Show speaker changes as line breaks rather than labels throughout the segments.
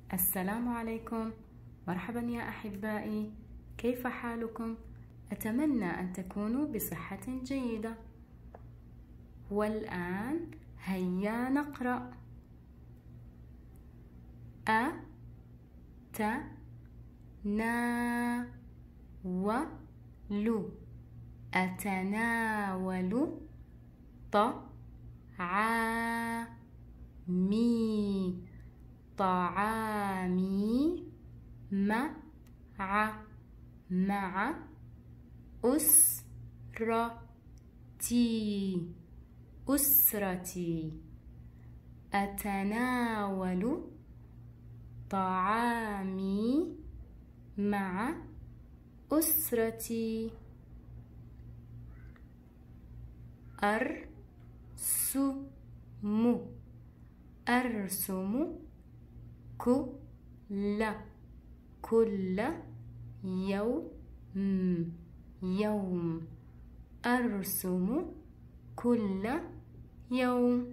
السلام عليكم، مرحبا يا أحبائي، كيف حالكم؟ أتمنى أن تكونوا بصحة جيدة. والآن هيا نقرأ. أتناول، أتناول طعامي، طعامي مع أسرتي. أتناول طعامي مع أسرتي. أرسم كل يوم، أرسم كل يوم.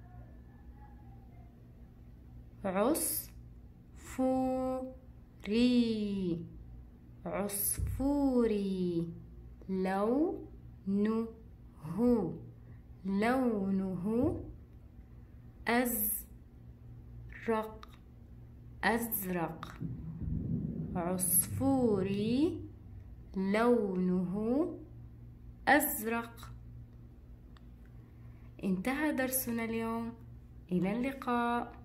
عصفوري، لونه أزرق. عصفوري لونه أزرق. انتهى درسنا اليوم، إلى اللقاء.